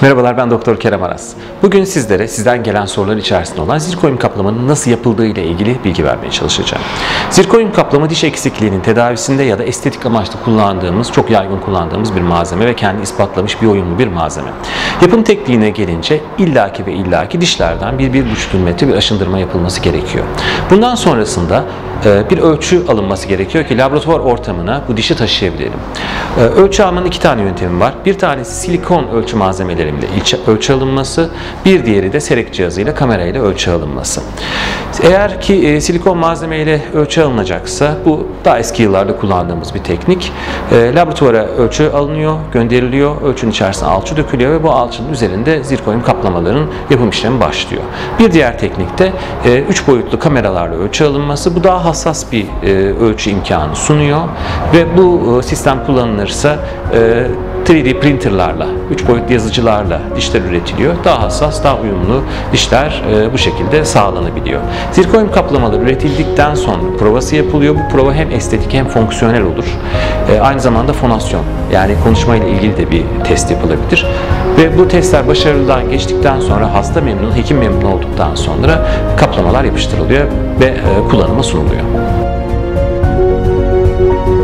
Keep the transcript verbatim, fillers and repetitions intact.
Merhabalar, ben Doktor Kerem Aras. Bugün sizlere sizden gelen sorular içerisinde olan zirkonyum kaplamanın nasıl yapıldığı ile ilgili bilgi vermeye çalışacağım. Zirkonyum kaplama diş eksikliğinin tedavisinde ya da estetik amaçlı kullandığımız, çok yaygın kullandığımız bir malzeme ve kendi ispatlamış bir uyumlu bir malzeme. Yapım tekniğine gelince illaki ve illaki dişlerden bir bir buçuk milimetre bir aşındırma yapılması gerekiyor. Bundan sonrasında bir ölçü alınması gerekiyor ki laboratuvar ortamına bu dişi taşıyabilelim. Ölçü almanın iki tane yöntemi var. Bir tanesi silikon ölçü malzemeleriyle ölçü alınması, bir diğeri de serek cihazıyla, kamerayla ölçü alınması. Eğer ki silikon malzemeyle ölçü alınacaksa, bu daha eski yıllarda kullandığımız bir teknik. Laboratuvara ölçü alınıyor, gönderiliyor, ölçünün içerisine alçı dökülüyor ve bu alçının üzerinde zirkonyum kaplamaların yapım işlemi başlıyor. Bir diğer teknikte üç boyutlu kameralarla ölçü alınması. Bu daha hassas bir ölçü imkanı sunuyor ve bu sistem kullanılırsa üç D printerlarla, üç boyutlu yazıcılarla dişler üretiliyor. Daha hassas, daha uyumlu dişler bu şekilde sağlanabiliyor. Zirkonyum kaplamalar üretildikten sonra provası yapılıyor. Bu prova hem estetik hem fonksiyonel olur. Aynı zamanda fonasyon, yani konuşmayla ilgili de bir test yapılabilir. Ve bu testler başarılıdan geçtikten sonra hasta memnun, hekim memnun olduktan sonra kaplamalar yapıştırılıyor ve kullanıma sunuluyor.